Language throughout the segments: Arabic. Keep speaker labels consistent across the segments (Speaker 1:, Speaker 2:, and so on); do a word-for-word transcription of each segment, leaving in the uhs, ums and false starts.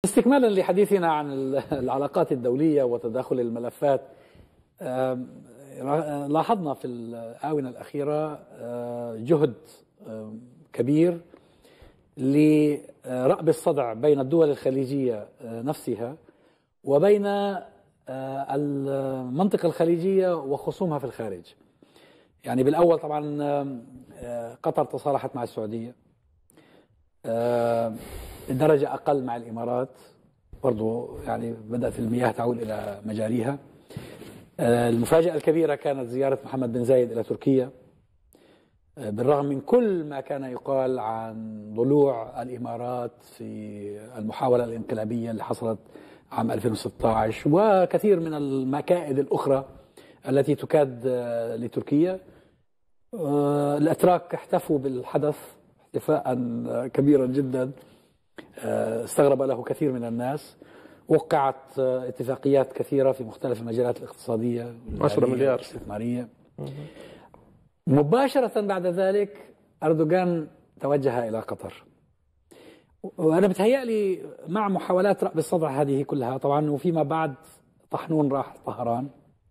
Speaker 1: استكمالا لحديثنا عن العلاقات الدولية وتداخل الملفات، لاحظنا في الآونة الأخيرة جهد كبير لرأب الصدع بين الدول الخليجية نفسها وبين المنطقة الخليجية وخصومها في الخارج. يعني بالأول طبعا قطر تصالحت مع السعودية، درجة أقل مع الإمارات، برضو يعني بدأت المياه تعود إلى مجاريها. المفاجأة الكبيرة كانت زيارة محمد بن زايد إلى تركيا، بالرغم من كل ما كان يقال عن ضلوع الإمارات في المحاولة الانقلابية اللي حصلت عام ألفين وستة عشر وكثير من المكائد الأخرى التي تكاد لتركيا. الأتراك احتفوا بالحدث احتفاء كبيرا جدا استغرب له كثير من الناس. وقعت اتفاقيات كثيرة في مختلف المجالات الاقتصادية
Speaker 2: عشرة مليار
Speaker 1: استثمارية. مباشرة بعد ذلك أردوغان توجه إلى قطر، وأنا بتهيألي مع محاولات رأب الصدع هذه كلها طبعا، وفيما بعد طحنون راح طهران،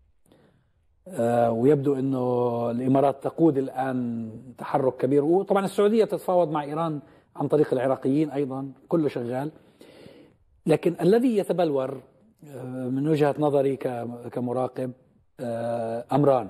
Speaker 1: ويبدو أنه الإمارات تقود الآن تحرك كبير، وطبعا السعودية تتفاوض مع إيران عن طريق العراقيين أيضا، كله شغال. لكن الذي يتبلور من وجهة نظري كمراقب أمران: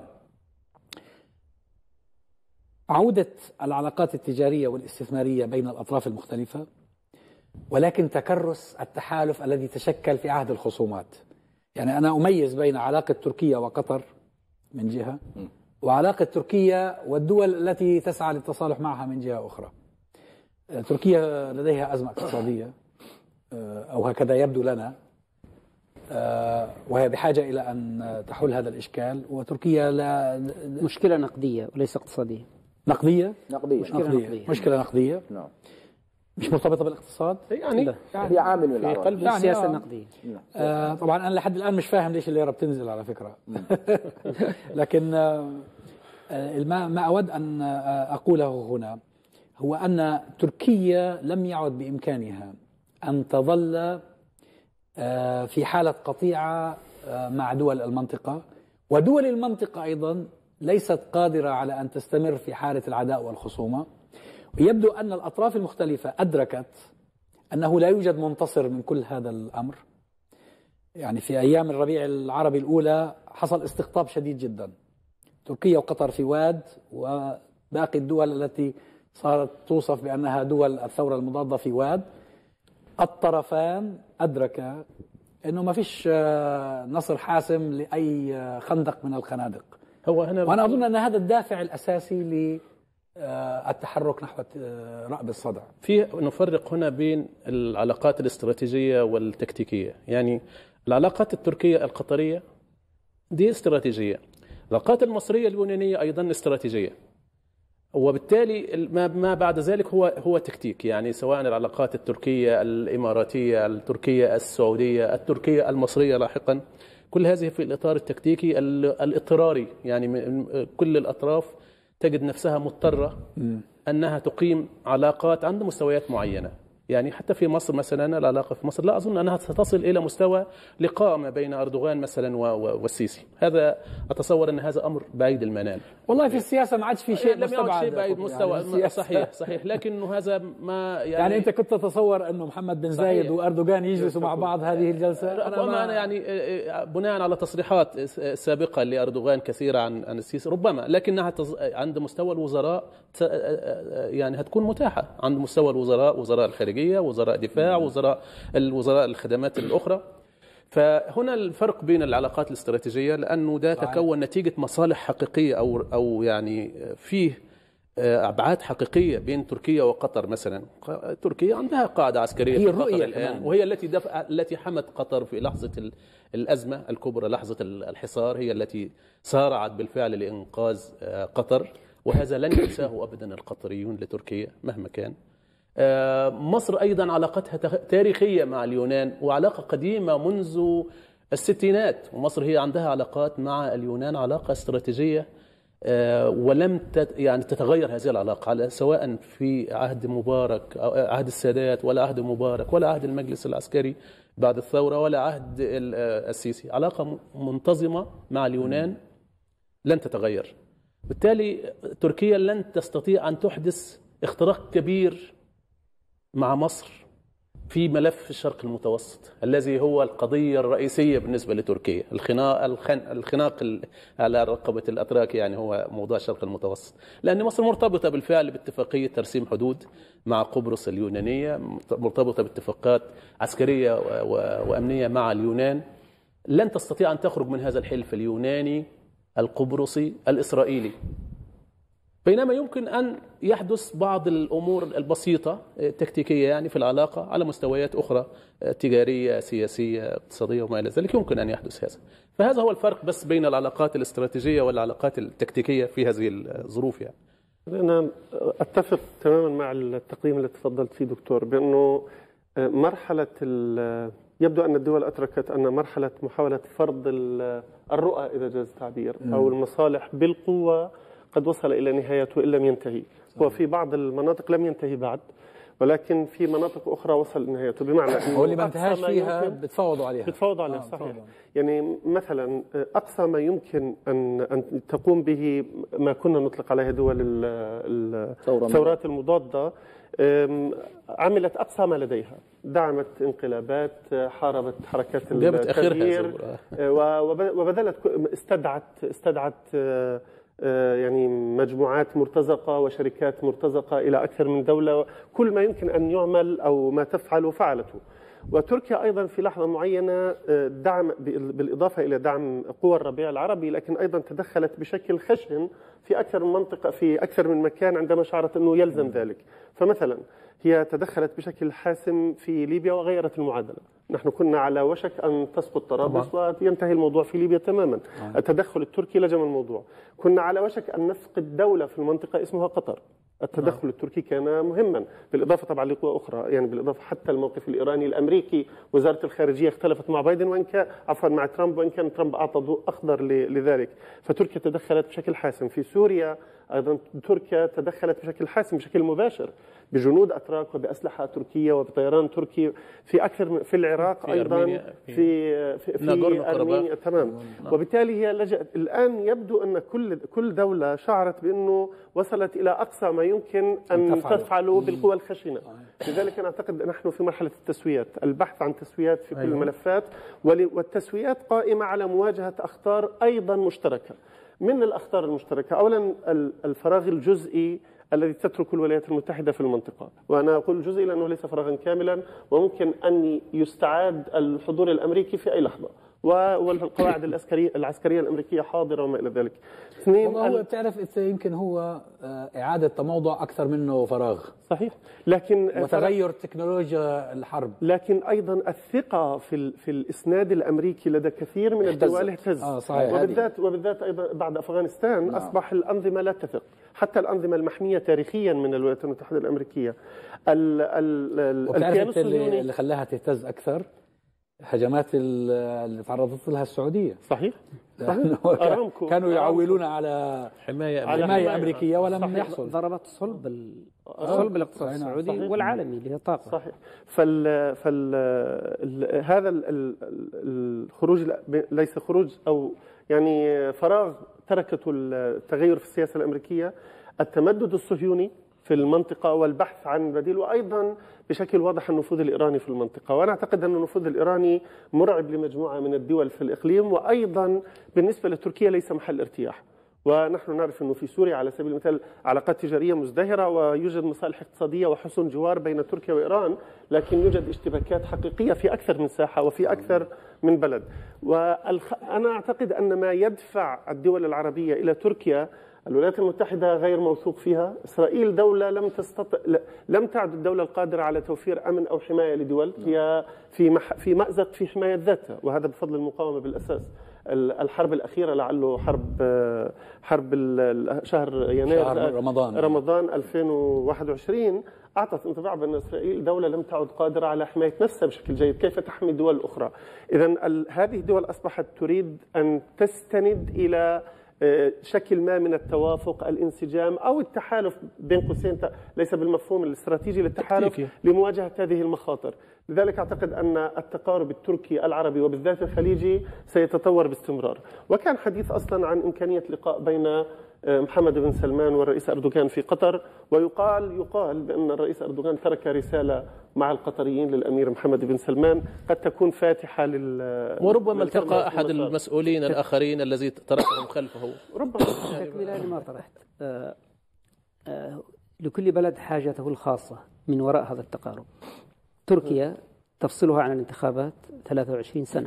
Speaker 1: عودة العلاقات التجارية والاستثمارية بين الأطراف المختلفة، ولكن تكرس التحالف الذي تشكل في عهد الخصومات. يعني أنا أميز بين علاقة تركيا وقطر من جهة، وعلاقة تركيا والدول التي تسعى للتصالح معها من جهة أخرى. تركيا لديها أزمة اقتصادية أو هكذا يبدو لنا، وهي بحاجة إلى أن تحل هذا الإشكال. وتركيا لا
Speaker 3: مشكلة نقدية وليس اقتصادية.
Speaker 1: نقدية
Speaker 4: نقدية
Speaker 1: مشكلة نقدية, نقدية. مشكلة نقدية
Speaker 4: نعم،
Speaker 1: مش مرتبطة بالاقتصاد
Speaker 2: يعني,
Speaker 4: يعني هي عامل من
Speaker 3: في قلب
Speaker 1: يعني
Speaker 3: السياسة
Speaker 1: آه.
Speaker 3: النقدية.
Speaker 1: آه طبعا أنا لحد الآن مش فاهم ليش الليرة بتنزل على فكرة. لكن آه ما ما أود أن أقوله هنا هو أن تركيا لم يعد بإمكانها أن تظل في حالة قطيعة مع دول المنطقة، ودول المنطقة أيضا ليست قادرة على أن تستمر في حالة العداء والخصومة. ويبدو أن الأطراف المختلفة أدركت أنه لا يوجد منتصر من كل هذا الأمر. يعني في أيام الربيع العربي الأولى حصل استقطاب شديد جدا، تركيا وقطر في واد، وباقي الدول التي صارت توصف بأنها دول الثورة المضادة في واد. الطرفان أدركا أنه ما فيش نصر حاسم لأي خندق من الخنادق.
Speaker 2: هو هنا
Speaker 1: وأنا أظن أن هذا الدافع الأساسي للتحرك نحو رأب الصدع.
Speaker 2: في نفرق هنا بين العلاقات الاستراتيجية والتكتيكية. يعني العلاقات التركية القطرية دي استراتيجية، العلاقات المصرية اليونانية أيضا استراتيجية، وبالتالي ما بعد ذلك هو هو تكتيك. يعني سواء العلاقات التركية الإماراتية، التركية السعودية، التركية المصرية لاحقا، كل هذه في الإطار التكتيكي الاضطراري. يعني كل الأطراف تجد نفسها مضطرة أنها تقيم علاقات عند مستويات معينة. يعني حتى في مصر مثلا، العلاقة في مصر لا أظن أنها ستصل إلى مستوى لقاء ما بين أردوغان مثلا والسيسي. هذا أتصور أن هذا أمر بعيد المنال.
Speaker 1: والله في السياسة ما عادش في شيء
Speaker 2: لم يعد شيء بعيد مستوى.
Speaker 1: يعني
Speaker 2: صحيح صحيح لكنه هذا ما يعني,
Speaker 1: يعني أنت كنت تتصور أنه محمد بن زايد وأردوغان يجلسوا مع بعض هذه الجلسة؟
Speaker 2: ربما أنا يعني بناء على تصريحات سابقة لأردوغان كثيرة عن عن السيسي، ربما، لكنها عند مستوى الوزراء يعني هتكون متاحة عند مستوى الوزراء، وزراء الخارجية، وزراء دفاع، وزراء الوزراء الخدمات الأخرى. فهنا الفرق بين العلاقات الاستراتيجية، لأنه ده تكون نتيجة مصالح حقيقية أو أو يعني فيه أبعاد حقيقية بين تركيا وقطر. مثلا تركيا عندها قاعدة عسكرية
Speaker 1: هي
Speaker 2: في قطر الآن، وهي التي دفع التي حمت قطر في لحظة الأزمة الكبرى، لحظة الحصار، هي التي سارعت بالفعل لإنقاذ قطر، وهذا لن ينساه أبدا القطريون لتركيا مهما كان. مصر أيضا علاقتها تاريخية مع اليونان، وعلاقة قديمة منذ الستينات، ومصر هي عندها علاقات مع اليونان، علاقة استراتيجية ولم يعني تتغير هذه العلاقة على سواء في عهد مبارك أو عهد السادات ولا عهد مبارك ولا عهد المجلس العسكري بعد الثورة ولا عهد السيسي. علاقة منتظمة مع اليونان لن تتغير. بالتالي تركيا لن تستطيع أن تحدث اختراق كبير مع مصر في ملف الشرق المتوسط الذي هو القضية الرئيسية بالنسبة لتركيا. الخناق الخناق على رقبة الأتراك يعني هو موضوع الشرق المتوسط، لأن مصر مرتبطة بالفعل باتفاقية ترسيم حدود مع قبرص اليونانية، مرتبطة باتفاقات عسكرية وأمنية مع اليونان. لن تستطيع أن تخرج من هذا الحلف اليوناني القبرصي الإسرائيلي، بينما يمكن أن يحدث بعض الأمور البسيطة التكتيكية يعني في العلاقة على مستويات أخرى تجارية سياسية اقتصادية وما إلى ذلك، يمكن أن يحدث هذا. فهذا هو الفرق بس بين العلاقات الاستراتيجية والعلاقات التكتيكية في هذه الظروف يعني.
Speaker 4: أنا أتفق تماما مع التقييم اللي تفضلت فيه دكتور، بأنه مرحلة يبدو أن الدول أدركت أن مرحلة محاولة فرض الرؤى إذا جاز التعبير أو المصالح بالقوة قد وصل إلى نهايته إن لم ينتهي. هو في بعض المناطق لم ينتهي بعد، ولكن في مناطق أخرى وصل لنهايته، بمعنى أنه
Speaker 1: هو اللي ما انتهاش فيها بتفاوضوا عليها
Speaker 4: بتفاوضوا عليها. آه صحيح. بتفوضوا. يعني مثلا أقصى ما يمكن أن أن تقوم به ما كنا نطلق عليها دول الثورات المضادة، عملت أقصى ما لديها، دعمت انقلابات، حاربت حركات التغيير، وبذلت استدعت استدعت يعني مجموعات مرتزقة وشركات مرتزقة إلى أكثر من دولة. كل ما يمكن أن يعمل أو ما تفعله فعلته. وتركيا أيضا في لحظة معينة دعم بالإضافة إلى دعم قوى الربيع العربي، لكن أيضا تدخلت بشكل خشن في أكثر من منطقة في أكثر من مكان عندما شعرت أنه يلزم ذلك. فمثلا هي تدخلت بشكل حاسم في ليبيا وغيرت المعادلة. نحن كنا على وشك أن تسقط طرابلس وينتهي الموضوع في ليبيا تماما. آه. التدخل التركي لجم الموضوع. كنا على وشك أن نفقد دولة في المنطقة اسمها قطر. التدخل آه. التركي كان مهما، بالإضافة طبعا لقوى أخرى، يعني بالإضافة حتى الموقف الإيراني الأمريكي. وزارة الخارجية اختلفت مع بايدن وإن كان عفوا مع ترامب، وإن كان ترامب أعطى ضوء أخضر لذلك. فتركيا تدخلت بشكل حاسم. في سوريا أيضا تركيا تدخلت بشكل حاسم بشكل مباشر بجنود أتراك وبأسلحة تركية وبطيران تركي في أكثر من في العراق في أيضا أرمينيا في في, في, في أرمينيا تمام. وبالتالي هي لجأت. الآن يبدو أن كل كل دولة شعرت بأنه وصلت إلى أقصى ما يمكن أن تفعله بالقوى الخشنة. لذلك أنا أعتقد نحن في مرحلة التسويات، البحث عن تسويات في كل أيوة. الملفات، والتسويات قائمة على مواجهة أخطار أيضا مشتركة. من الأخطار المشتركة أولا الفراغ الجزئي الذي تترك الولايات المتحدة في المنطقة، وأنا أقول جزئي لأنه ليس فراغا كاملا، وممكن أن يستعاد الحضور الأمريكي في أي لحظة، والقواعد العسكرية العسكرية الأمريكية حاضرة وما إلى ذلك.
Speaker 1: اثنين هو بتعرف يمكن هو إعادة تموضع أكثر منه فراغ.
Speaker 4: صحيح. لكن
Speaker 1: وتغير تكنولوجيا الحرب،
Speaker 4: لكن أيضا الثقة في في الإسناد الأمريكي لدى كثير من الدول اهتز.
Speaker 1: آه صحيح.
Speaker 4: وبالذات وبالذات أيضا بعد أفغانستان نعم. أصبح الأنظمة لا تثق، حتى الأنظمة المحمية تاريخيا من الولايات المتحدة الأمريكية.
Speaker 1: الكيان الصهيوني اللي خلاها تهتز أكثر هجمات اللي تعرضت لها السعودية.
Speaker 4: صحيح. صحيح.
Speaker 1: كانوا يعولون على
Speaker 2: حماية
Speaker 1: على حماية أمريكية ولم يحصل.
Speaker 3: ضربت صلب صلب الاقتصاد السعودي والعالمي اللي هي الطاقة.
Speaker 4: صحيح. فال فال هذا الخروج ليس خروج أو يعني فراغ تركته التغير في السياسة الأمريكية، التمدد الصهيوني في المنطقة والبحث عن بديل، وأيضا بشكل واضح النفوذ الإيراني في المنطقة. وأنا أعتقد أن النفوذ الإيراني مرعب لمجموعة من الدول في الإقليم، وأيضا بالنسبة لتركيا ليس محل ارتياح. ونحن نعرف أنه في سوريا على سبيل المثال علاقات تجارية مزدهرة، ويوجد مصالح اقتصادية وحسن جوار بين تركيا وإيران، لكن يوجد اشتباكات حقيقية في أكثر من ساحة وفي أكثر من بلد. وأنا أعتقد أن ما يدفع الدول العربية إلى تركيا، الولايات المتحدة غير موثوق فيها، إسرائيل دولة لم تستطع لم تعد الدولة القادرة على توفير أمن أو حماية لدول، هي في مح... في مأزق في حماية ذاتها، وهذا بفضل المقاومة بالأساس. الحرب الأخيرة لعله حرب حرب شهر يناير
Speaker 1: شهر رمضان
Speaker 4: رمضان ألفين وواحد وعشرين أعطت انطباع بأن إسرائيل دولة لم تعد قادرة على حماية نفسها بشكل جيد، كيف تحمي دول أخرى؟ إذن هذه الدول أصبحت تريد أن تستند إلى شكل ما من التوافق، الانسجام أو التحالف بين قوسين، ليس بالمفهوم الاستراتيجي للتحالف لمواجهة هذه المخاطر. لذلك أعتقد أن التقارب التركي العربي وبالذات الخليجي سيتطور باستمرار. وكان حديث أصلا عن إمكانية لقاء بين محمد بن سلمان والرئيس أردوغان في قطر، ويقال يقال بأن الرئيس أردوغان ترك رسالة مع القطريين للأمير محمد بن سلمان قد تكون فاتحة لل
Speaker 2: وربما التقى أحد المسؤولين الآخرين الذي تركهم خلفه.
Speaker 3: ربما بشكل ما طرحت آه آه لكل بلد حاجته الخاصة من وراء هذا التقارب. تركيا تفصلها عن الانتخابات ثلاثة وعشرين سنة.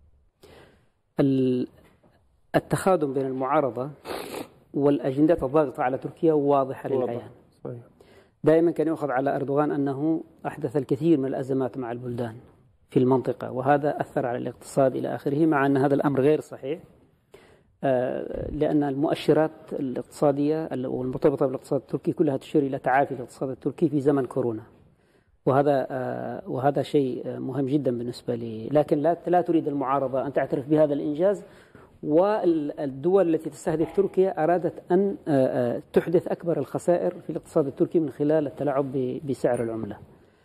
Speaker 3: التخاذل بين المعارضة والأجندات الضاغطة على تركيا واضحة للعيان. دائما كان يؤخذ على أردوغان أنه أحدث الكثير من الأزمات مع البلدان في المنطقة، وهذا أثر على الاقتصاد إلى آخره، مع أن هذا الأمر غير صحيح، لأن المؤشرات الاقتصادية والمرتبطة بالاقتصاد التركي كلها تشير إلى تعافي الاقتصاد التركي في زمن كورونا، وهذا وهذا شيء مهم جدا بالنسبة لي. لكن لا لا تريد المعارضة أن تعترف بهذا الإنجاز، والدول التي تستهدف تركيا أرادت أن تحدث أكبر الخسائر في الاقتصاد التركي من خلال التلاعب بسعر العملة.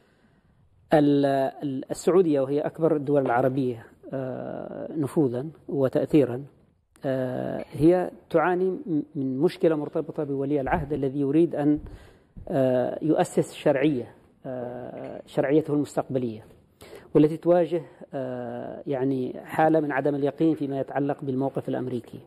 Speaker 3: السعودية وهي أكبر الدول العربية نفوذا وتأثيرا هي تعاني من مشكلة مرتبطة بولي العهد الذي يريد أن يؤسس شرعية شرعيته المستقبلية، والتي تواجه يعني حالة من عدم اليقين فيما يتعلق بالموقف الأمريكي.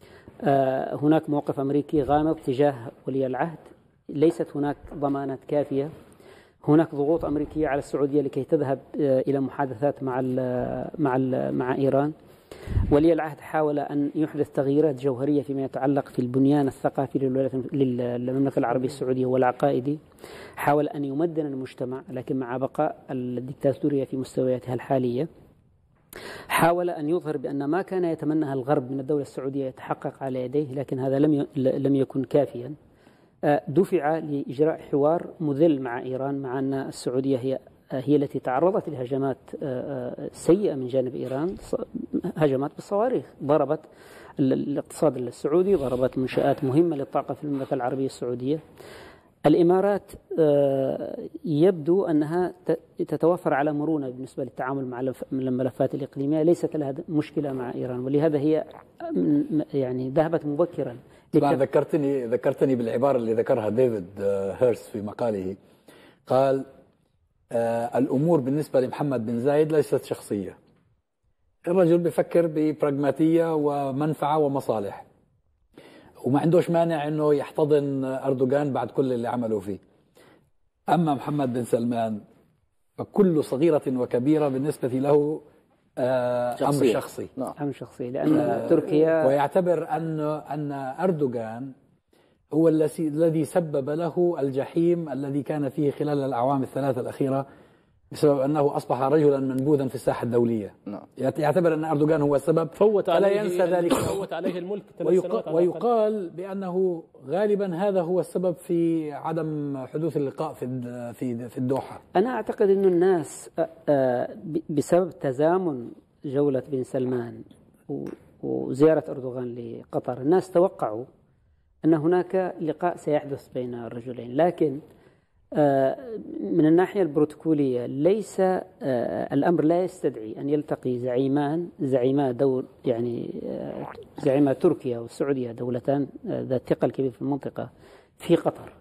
Speaker 3: هناك موقف أمريكي غامض تجاه ولي العهد، ليست هناك ضمانات كافية، هناك ضغوط أمريكية على السعودية لكي تذهب إلى محادثات مع ال مع ال مع إيران. ولي العهد حاول أن يحدث تغييرات جوهرية فيما يتعلق في البنيان الثقافي للمملكة العربية السعودية والعقائدي، حاول أن يمدن المجتمع لكن مع بقاء الدكتاتورية في مستوياتها الحالية، حاول أن يظهر بأن ما كان يتمناه الغرب من الدولة السعودية يتحقق على يديه، لكن هذا لم لم يكن كافيا. دفع لإجراء حوار مذل مع إيران، مع أن السعودية هي هي التي تعرضت لهجمات سيئة من جانب إيران، هجمات بالصواريخ ضربت الاقتصاد السعودي، ضربت منشآت مهمة للطاقة في المملكة العربية السعودية. الإمارات يبدو أنها تتوفر على مرونة بالنسبة للتعامل مع الملفات الإقليمية، ليست لها مشكلة مع إيران، ولهذا هي يعني ذهبت مبكرا.
Speaker 1: ذكرتني ذكرتني بالعبارة اللي ذكرها ديفيد هيرس في مقاله، قال آه الأمور بالنسبة لمحمد بن زايد ليست شخصية، الرجل بيفكر ببراغماتية ومنفعة ومصالح، وما عندوش مانع أنه يحتضن أردوغان بعد كل اللي عملوا فيه. أما محمد بن سلمان فكل صغيرة وكبيرة بالنسبة له آه أمر شخصي.
Speaker 3: نعم. أمر شخصي، لأن آه تركيا
Speaker 1: ويعتبر أن أن أردوغان هو الذي سبب له الجحيم الذي كان فيه خلال الأعوام الثلاثة الأخيرة، بسبب أنه أصبح رجلا منبوذا في الساحة الدولية. نعم. يعتبر أن أردوغان هو السبب،
Speaker 2: فوت
Speaker 1: فلا ينسى ذلك.
Speaker 2: فوت عليه الملك
Speaker 1: ويقال, ويقال بأنه غالبا هذا هو السبب في عدم حدوث اللقاء في في في الدوحة.
Speaker 3: أنا أعتقد أن الناس بسبب تزامن جولة بن سلمان وزيارة أردوغان لقطر، الناس توقعوا أن هناك لقاء سيحدث بين الرجلين، لكن من الناحية البروتوكولية ليس الأمر لا يستدعي أن يلتقي زعيمان زعيما دول يعني زعيما تركيا والسعودية، دولتان ذات ثقل كبير في المنطقة، في قطر.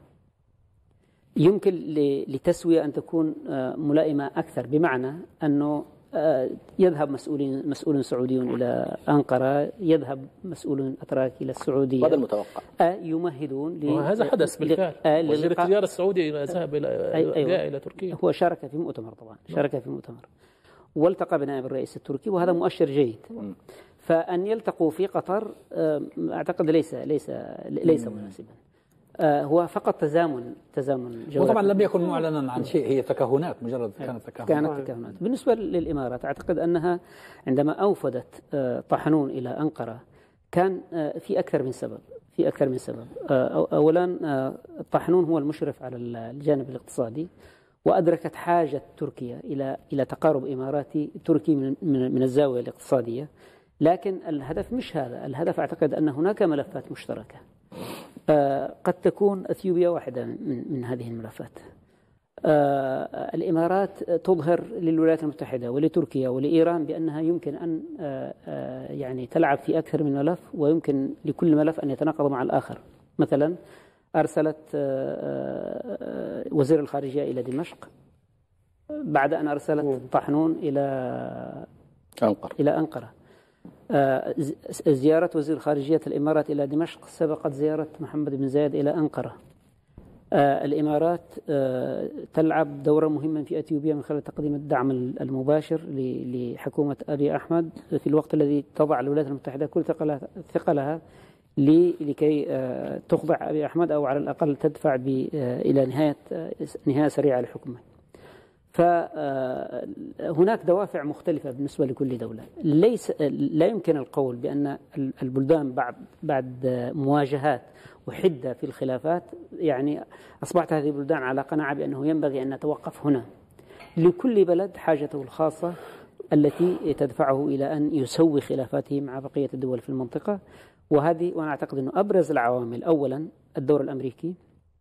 Speaker 3: يمكن لتسوية أن تكون ملائمة أكثر، بمعنى أنه يذهب مسؤولين مسؤول سعوديون إلى أنقرة، يذهب مسؤول أتراك إلى السعودية،
Speaker 2: هذا المتوقع.
Speaker 3: يمهدون
Speaker 2: وهذا حدث بالفعل. وزير التجارة السعودي ذهب إلى أيوة. إلى تركيا.
Speaker 3: هو شارك في مؤتمر، طبعا شارك في مؤتمر والتقى بنائب الرئيس التركي، وهذا مؤشر جيد. فأن يلتقوا في قطر أعتقد ليس ليس ليس مناسبا. هو فقط تزامن تزامن
Speaker 1: جواب. وطبعا لم يكن معلنا عن شيء، هي تكهنات، مجرد كانت تكهنات.
Speaker 3: كانت تكهنات. بالنسبة للإمارات أعتقد أنها عندما أوفدت طحنون إلى أنقرة كان في أكثر من سبب في أكثر من سبب أولا طحنون هو المشرف على الجانب الاقتصادي، وأدركت حاجة تركيا إلى إلى تقارب إماراتي تركي من من الزاوية الاقتصادية، لكن الهدف مش هذا. الهدف أعتقد أن هناك ملفات مشتركة آه قد تكون أثيوبيا واحدة من, من هذه الملفات. آه الإمارات تظهر للولايات المتحدة ولتركيا ولإيران بأنها يمكن أن آه آه يعني تلعب في أكثر من ملف، ويمكن لكل ملف أن يتناقض مع الآخر. مثلا أرسلت آه آه وزير الخارجية إلى دمشق بعد أن أرسلت طحنون إلى
Speaker 5: أنقرة
Speaker 3: إلى أنقرة. آه زيارة وزير خارجية الإمارات إلى دمشق سبقت زيارة محمد بن زايد إلى أنقرة. آه الإمارات آه تلعب دورا مهما في أثيوبيا من خلال تقديم الدعم المباشر لحكومة أبي أحمد في الوقت الذي تضع الولايات المتحدة كل ثقلها, ثقلها لكي آه تخضع أبي أحمد أو على الأقل تدفع إلى نهاية آه نهاية سريعة لحكمه. فهناك دوافع مختلفة بالنسبة لكل دولة. ليس لا يمكن القول بأن البلدان بعد بعد مواجهات وحدة في الخلافات يعني أصبحت هذه البلدان على قناعة بأنه ينبغي أن نتوقف هنا. لكل بلد حاجته الخاصة التي تدفعه إلى أن يسوي خلافاته مع بقية الدول في المنطقة. وهذه وأنا أعتقد أنه أبرز العوامل أولا الدور الأمريكي.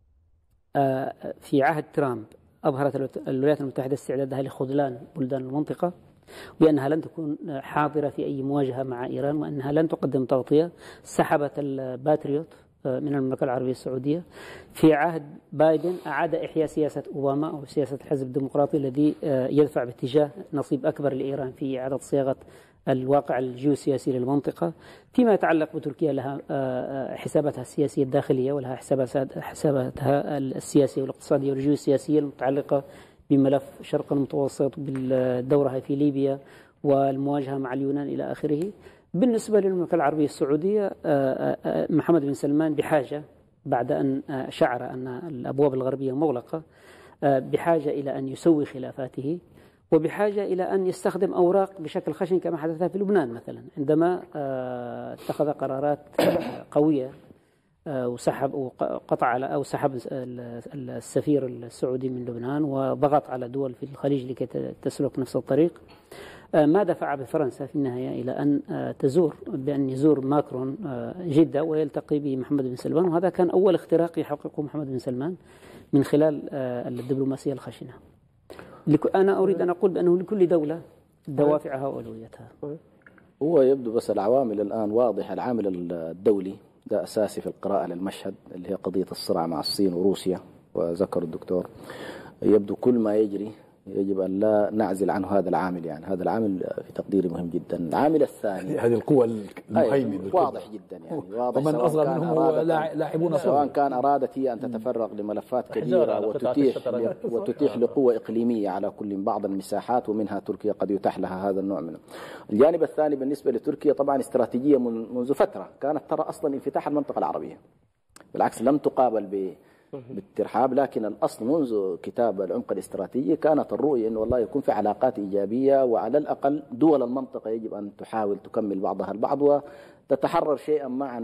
Speaker 3: في عهد ترامب أظهرت الولايات المتحدة استعدادها لخذلان بلدان المنطقة، وأنها لن تكون حاضرة في أي مواجهة مع إيران، وأنها لن تقدم تغطية. سحبت الباتريوت من المملكة العربية السعودية. في عهد بايدن أعاد إحياء سياسة أوباما أو سياسة الحزب الديمقراطي الذي يدفع باتجاه نصيب أكبر لإيران في إعادة صياغة الواقع الجيوسياسي للمنطقة. فيما يتعلق بتركيا لها حساباتها السياسية الداخلية ولها حساباتها السياسية والاقتصادية والجيوسياسية المتعلقة بملف شرق المتوسط بدورها في ليبيا والمواجهة مع اليونان إلى آخره. بالنسبة للمملكة العربية السعودية محمد بن سلمان بحاجة بعد أن شعر أن الأبواب الغربية مغلقة بحاجة إلى أن يسوي خلافاته، وبحاجة إلى أن يستخدم أوراق بشكل خشن كما حدث في لبنان مثلا عندما اتخذ قرارات قوية وسحب وقطع على أو سحب السفير السعودي من لبنان وضغط على دول في الخليج لكي تسلك نفس الطريق. ما دفع بفرنسا في النهاية إلى أن تزور بأن يزور ماكرون جدة ويلتقي بمحمد بن سلمان، وهذا كان أول اختراق يحققه محمد بن سلمان من خلال الدبلوماسية الخشنة. أنا أريد أن أقول بأنه لكل دولة دوافعها وأولوياتها.
Speaker 5: هو يبدو بس العوامل الآن واضحة. العامل الدولي ده أساسي في القراءة للمشهد اللي هي قضية الصراع مع الصين وروسيا، وذكر الدكتور يبدو كل ما يجري يجب أن لا نعزل عنه هذا العامل. يعني هذا العامل في تقديري مهم جدا. العامل الثاني
Speaker 6: هذه القوة المهيمنة
Speaker 5: واضح جدا يعني واضح.
Speaker 1: ومن أصغر منهم لاعبون
Speaker 5: سواء كان أرادت هي أن تتفرغ لملفات كبيرة وتتيح وتتيح لقوة إقليمية على كل بعض المساحات، ومنها تركيا قد يتاح لها هذا النوع منه. الجانب الثاني بالنسبة لتركيا طبعا استراتيجية منذ فترة كانت ترى أصلا انفتاح المنطقة العربية، بالعكس لم تقابل ب بالترحاب، لكن الأصل منذ كتاب العمق الاستراتيجي كانت الرؤية أنه والله يكون في علاقات إيجابية، وعلى الأقل دول المنطقة يجب أن تحاول تكمل بعضها البعض وتتحرر شيئا ما عن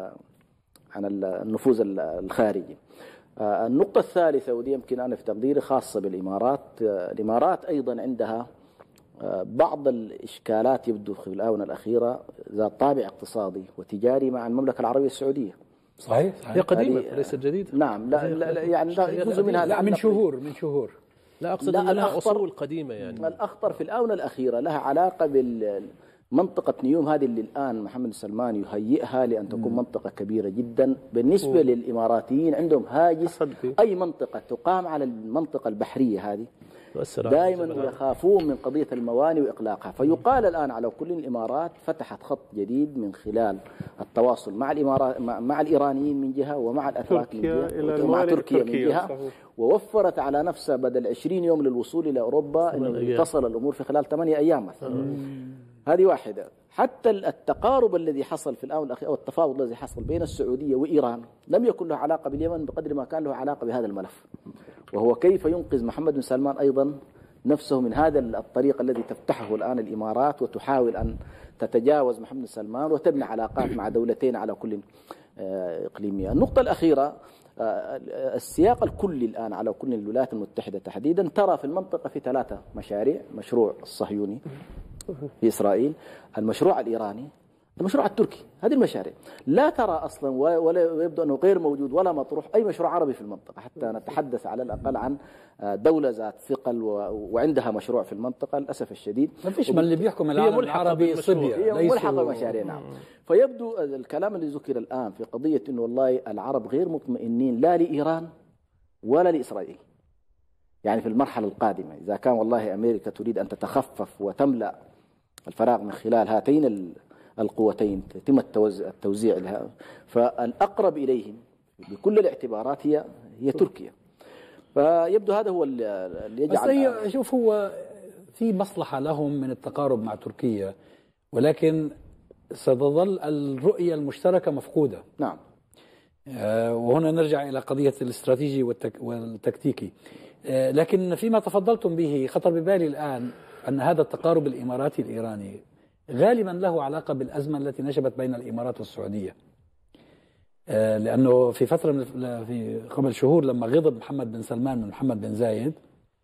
Speaker 5: عن النفوذ الخارجي. النقطة الثالثة ودي يمكن أنا في تقديري خاصة بالإمارات. الإمارات أيضا عندها بعض الإشكالات يبدو في الآونة الأخيرة ذات طابع اقتصادي وتجاري مع المملكة العربية السعودية.
Speaker 6: صحيح, صحيح.
Speaker 2: هي قديمة ليست جديدة.
Speaker 5: نعم لا, لا, لا يعني جزء منها
Speaker 1: لا من شهور من شهور
Speaker 2: لا أقصد لا أنها أصول قديمة. يعني
Speaker 5: الأخطر في الآونة الأخيرة لها علاقة بالمنطقة نيوم هذه اللي الآن محمد سلمان يهيئها لأن تكون منطقة كبيرة جدا بالنسبة أوه. للإماراتيين عندهم هاجس أي منطقة تقام على المنطقة البحرية هذه دائما يخافون من قضية الموانئ وإقلاقها. فيقال الآن على كل الإمارات فتحت خط جديد من خلال التواصل مع الإمارات مع الإيرانيين من جهة ومع الأتراك من جهة ومع تركيا من جهة، ووفرت على نفسها بدل عشرين يوم للوصول إلى أوروبا أن تصل الأمور في خلال ثمانية أيام مثلا. هذه واحدة. حتى التقارب الذي حصل في الآونة الأخيرة أو التفاوض الذي حصل بين السعودية وإيران لم يكن له علاقة باليمن بقدر ما كان له علاقة بهذا الملف، وهو كيف ينقذ محمد بن سلمان أيضا نفسه من هذا الطريق الذي تفتحه الآن الإمارات وتحاول أن تتجاوز محمد بن سلمان وتبني علاقات مع دولتين على كل إقليمية. النقطة الأخيرة السياق الكلي الآن على كل الولايات المتحدة تحديدا ترى في المنطقة في ثلاثة مشاريع: مشروع الصهيوني في إسرائيل، المشروع الإيراني، المشروع التركي. هذه المشاريع لا ترى أصلا ولا يبدو أنه غير موجود ولا مطروح أي مشروع عربي في المنطقة، حتى نتحدث على الأقل عن دولة ذات ثقل وعندها مشروع في المنطقة. للأسف الشديد
Speaker 1: ما فيش من اللي بيحكم العالم العربي صبية،
Speaker 5: هي ملحقة بمشاريع. نعم. فيبدو الكلام اللي ذكر الآن في قضية أنه والله العرب غير مطمئنين لا لإيران ولا لإسرائيل، يعني في المرحلة القادمة إذا كان والله أمريكا تريد أن تتخفف وتملأ الفراغ من خلال هاتين القوتين يتم التوزيع لها، فالأقرب إليهم بكل الاعتبارات هي هي تركيا. فيبدو هذا هو اللي يجعل.
Speaker 1: بس شوف، هو في مصلحة لهم من التقارب مع تركيا، ولكن ستظل الرؤية المشتركة مفقودة.
Speaker 5: نعم.
Speaker 1: آه وهنا نرجع إلى قضية الاستراتيجي والتك والتكتيكي. آه لكن فيما تفضلتم به خطر ببالي الآن أن هذا التقارب الإماراتي الإيراني غالبا له علاقة بالأزمة التي نشبت بين الإمارات والسعودية. آه لأنه في فترة من في قبل شهور لما غضب محمد بن سلمان من محمد بن زايد،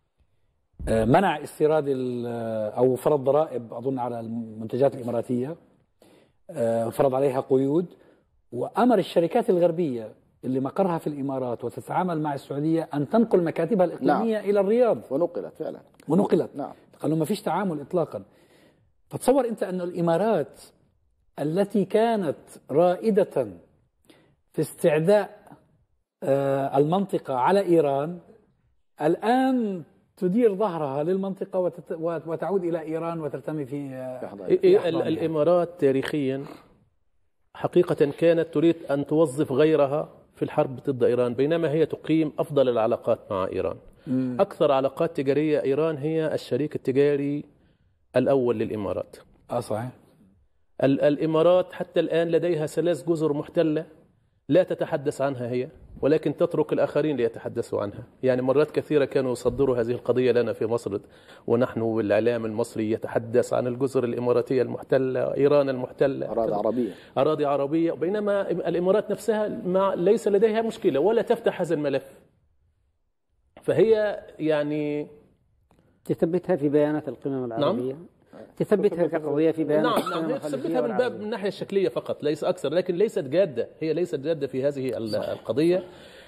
Speaker 1: آه منع استيراد أو فرض ضرائب أظن على المنتجات الإماراتية، آه فرض عليها قيود، وأمر الشركات الغربية اللي مقرها في الإمارات وتتعامل مع السعودية أن تنقل مكاتبها الإقليمية
Speaker 5: نعم.
Speaker 1: إلى الرياض.
Speaker 5: ونقلت فعلا.
Speaker 1: ونقلت.
Speaker 5: نعم.
Speaker 1: قالوا ما فيش تعامل إطلاقا. فتصور أنت أن الإمارات التي كانت رائدة في استعداء المنطقة على إيران الآن تدير ظهرها للمنطقة وتعود إلى إيران وترتمي في,
Speaker 2: في الإمارات تاريخيا حقيقة كانت تريد أن توظف غيرها في الحرب ضد إيران، بينما هي تقيم أفضل العلاقات مع إيران. مم. أكثر علاقات تجارية إيران هي الشريك التجاري الأول للإمارات.
Speaker 1: آه صحيح.
Speaker 2: الإمارات حتى الآن لديها ثلاث جزر محتلة لا تتحدث عنها هي، ولكن تترك الآخرين ليتحدثوا عنها. يعني مرات كثيرة كانوا يصدروا هذه القضية لنا في مصر، ونحن والإعلام المصري يتحدث عن الجزر الإماراتية المحتلة، إيران المحتلة،
Speaker 5: أراضي عربية
Speaker 2: أراضي عربية، بينما الإمارات نفسها ما ليس لديها مشكلة ولا تفتح هذا الملف. فهي يعني
Speaker 3: تثبتها في بيانات القمم العربية. نعم. تثبتها كقضية في بيانات.
Speaker 2: نعم نعم هي تثبتها من باب من الناحية الشكلية فقط ليس أكثر، لكن ليست جادة، هي ليست جادة في هذه القضية.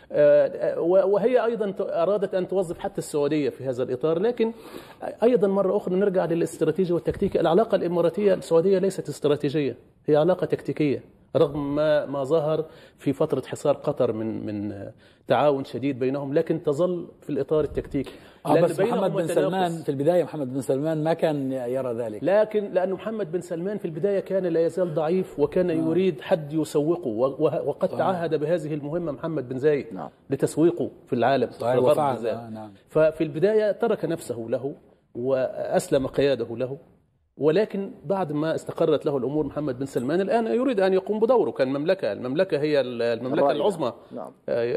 Speaker 2: وهي أيضا أرادت أن توظف حتى السعودية في هذا الإطار. لكن أيضا مرة أخرى نرجع للاستراتيجية والتكتيك. العلاقة الإماراتية السعودية ليست استراتيجية، هي علاقة تكتيكية، رغم ما ما ظهر في فترة حصار قطر من من تعاون شديد بينهم، لكن تظل في الإطار التكتيكي.
Speaker 1: آه بس محمد بن سلمان في البداية محمد بن سلمان ما كان يرى ذلك،
Speaker 2: لكن لأنه محمد بن سلمان في البداية كان لا يزال ضعيف وكان آه. يريد حد يسوقه، وقد آه. تعهد بهذه المهمة محمد بن زايد نعم. لتسويقه في العالم في الغرب. آه نعم. ففي البداية ترك نفسه له وأسلم قياده له، ولكن بعد ما استقرت له الأمور محمد بن سلمان الآن يريد أن يقوم بدوره كالمملكة. المملكة هي المملكة العظمى.
Speaker 5: نعم.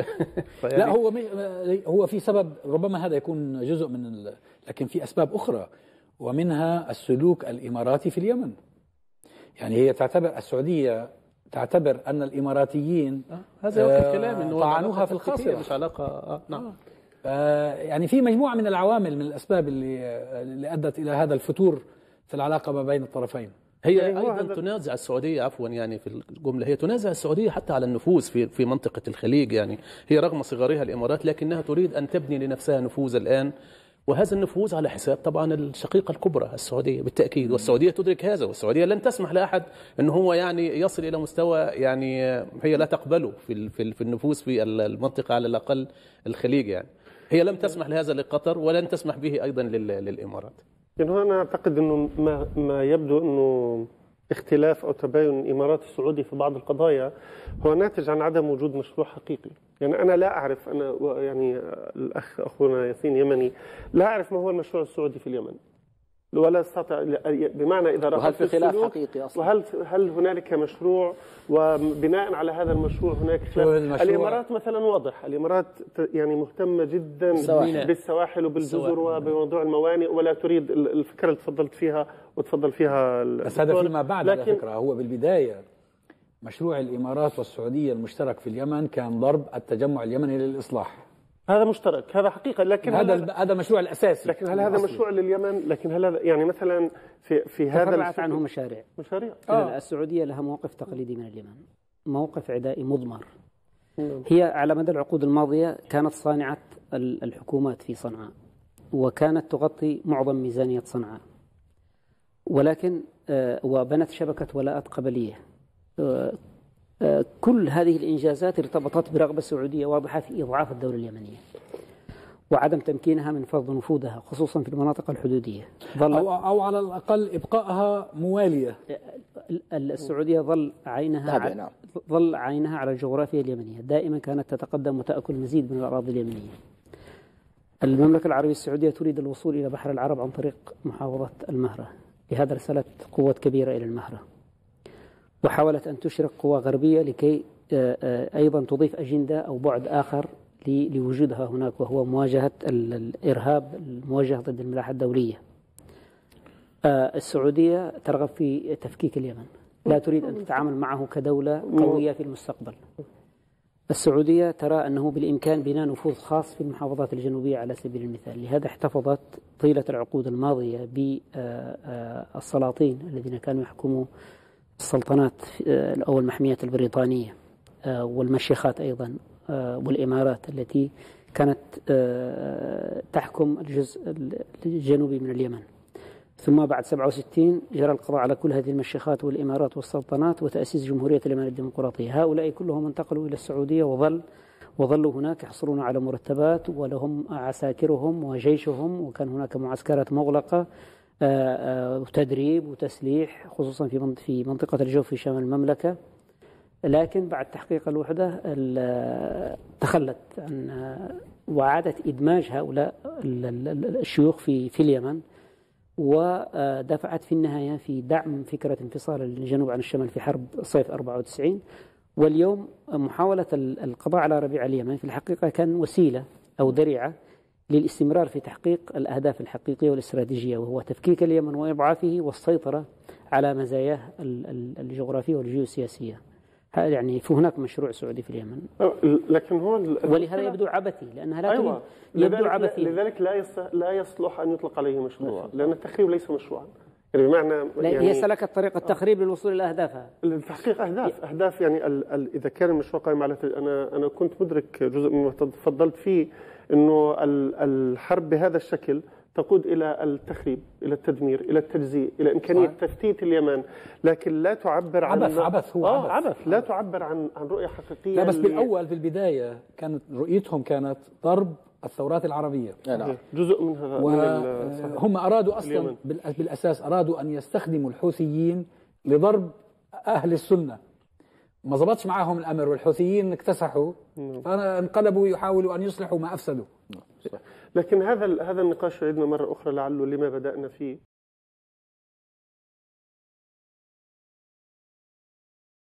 Speaker 1: لا هو هو في سبب، ربما هذا يكون جزء من ال... لكن في أسباب أخرى، ومنها السلوك الإماراتي في اليمن. يعني هي تعتبر السعودية تعتبر أن الإماراتيين
Speaker 2: آه. هذا وقت الكلام إنه
Speaker 1: طعنوها في الخاصرة،
Speaker 2: مش علاقة آه. نعم.
Speaker 1: آه. يعني في مجموعة من العوامل من الأسباب اللي اللي أدت إلى هذا الفتور في العلاقة ما بين الطرفين.
Speaker 2: هي يعني أيضا تنازع السعودية عفوا يعني في الجملة هي تنازع السعودية حتى على النفوذ في في منطقة الخليج. يعني هي رغم صغرها الإمارات لكنها تريد أن تبني لنفسها نفوذ الآن، وهذا النفوذ على حساب طبعا الشقيقة الكبرى السعودية بالتأكيد، والسعودية تدرك هذا، والسعودية لن تسمح لأحد أنه هو يعني يصل إلى مستوى يعني هي لا تقبله في في النفوذ في المنطقة على الأقل الخليج. يعني هي لم تسمح لهذا لقطر ولن تسمح به أيضا للإمارات.
Speaker 4: يعني أنا أعتقد أنه ما, ما يبدو أنه اختلاف أو تباين الإمارات السعودي في بعض القضايا هو ناتج عن عدم وجود مشروع حقيقي. يعني أنا لا أعرف، أنا يعني الأخ أخونا ياسين يمني لا أعرف ما هو المشروع السعودي في اليمن، ولا استطيع بمعنى إذا رأيت
Speaker 5: وهل في خلاف حقيقي أصلا،
Speaker 4: وهل هل هنالك مشروع وبناء على هذا المشروع هناك خلاف. الإمارات مثلا واضح، الإمارات يعني مهتمة جدا
Speaker 5: السواحل.
Speaker 4: بالسواحل وبالجزر وبموضوع الموانئ، ولا تريد الفكرة اللي تفضلت فيها وتفضل فيها.
Speaker 1: بس هذا فيما بعد على فكرة. هو بالبداية مشروع الإمارات والسعودية المشترك في اليمن كان ضرب التجمع اليمني للإصلاح.
Speaker 4: هذا مشترك، هذا حقيقة. لكن
Speaker 1: هذا هذا المشروع الأساسي.
Speaker 4: لكن هل هذا مشروع لليمن؟ لكن هل هذا يعني مثلا في في هذا
Speaker 3: تفرعت عنه مشاريع
Speaker 4: مشاريع
Speaker 3: آه. السعودية لها موقف تقليدي من اليمن، موقف عدائي مضمر. هي على مدى العقود الماضية كانت صانعة الحكومات في صنعاء، وكانت تغطي معظم ميزانية صنعاء، ولكن وبنت شبكة ولاءات قبلية. كل هذه الإنجازات ارتبطت برغبة سعودية واضحة في إضعاف الدولة اليمنية وعدم تمكينها من فرض نفوذها خصوصا في المناطق الحدودية.
Speaker 1: ظل أو, أو على الأقل إبقائها موالية.
Speaker 3: السعودية ظل عينها على ظل عينها على الجغرافيا اليمنية، دائما كانت تتقدم وتأكل مزيد من الأراضي اليمنية. المملكة العربية السعودية تريد الوصول إلى بحر العرب عن طريق محافظة المهرة، لهذا أرسلت قوات كبيرة إلى المهرة، وحاولت أن تشرك قوى غربية لكي أيضا تضيف أجندة أو بعد آخر لوجودها هناك، وهو مواجهة الإرهاب الموجه ضد الملاحة الدولية. السعودية ترغب في تفكيك اليمن، لا تريد أن تتعامل معه كدولة قوية في المستقبل. السعودية ترى أنه بالإمكان بناء نفوذ خاص في المحافظات الجنوبية على سبيل المثال، لهذا احتفظت طيلة العقود الماضية بالسلاطين الذين كانوا يحكموا السلطنات أو المحميات البريطانية والمشيخات أيضا والإمارات التي كانت تحكم الجزء الجنوبي من اليمن. ثم بعد سبعة وستين جرى القضاء على كل هذه المشيخات والإمارات والسلطنات وتأسيس جمهورية اليمن الديمقراطية. هؤلاء كلهم انتقلوا إلى السعودية وظل وظلوا هناك يحصلون على مرتبات ولهم عساكرهم وجيشهم، وكان هناك معسكرات مغلقة وتدريب وتسليح خصوصا في في منطقة الجوف في شمال المملكة. لكن بعد تحقيق الوحدة تخلت عن وعادت إدماج هؤلاء الشيوخ في في اليمن، ودفعت في النهاية في دعم فكرة انفصال الجنوب عن الشمال في حرب صيف أربعة وتسعين. واليوم محاولة القضاء على ربيع اليمن في الحقيقة كان وسيلة أو ذريعة للاستمرار في تحقيق الأهداف الحقيقية والاستراتيجية، وهو تفكيك اليمن وإضعافه والسيطرة على مزاياه الجغرافية والجيوسياسية. هذا يعني في هناك مشروع سعودي في اليمن،
Speaker 4: لكن هو
Speaker 3: ولهذا يبدو عبثي لأنها لا
Speaker 4: أيوة.
Speaker 3: يبدو عبثي.
Speaker 4: لذلك لا لا يصلح أن يطلق عليه مشروع، لأن التخريب ليس مشروعا. يعني بمعنى
Speaker 3: يعني هي سلكت طريق التخريب للوصول إلى أهدافها،
Speaker 4: لتحقيق أهداف أهداف يعني ال ال إذا كان المشروع قائم على أنا أنا كنت مدرك جزء مما تفضلت فيه إنه الحرب بهذا الشكل تقود إلى التخريب، إلى التدمير، إلى التجزيء، إلى إمكانية صحيح. تفتيت اليمن، لكن لا تعبر عن
Speaker 1: عبث عبث هو
Speaker 4: آه
Speaker 1: عبث.
Speaker 4: عبث لا تعبر عن عن رؤية حقيقية.
Speaker 1: لا بس بالأول في البداية كانت رؤيتهم كانت ضرب الثورات العربية.
Speaker 5: نعم.
Speaker 4: جزء من هذا.
Speaker 1: وهم أرادوا أصلا بالأساس أرادوا أن يستخدموا الحوثيين لضرب أهل السنة. ما ضبطش معهم الأمر والحوثيين اكتسحوا، فانقلبوا يحاولوا أن يصلحوا ما أفسدوا.
Speaker 4: لكن هذا هذا النقاش عندنا مرة أخرى لعله لما بدأنا فيه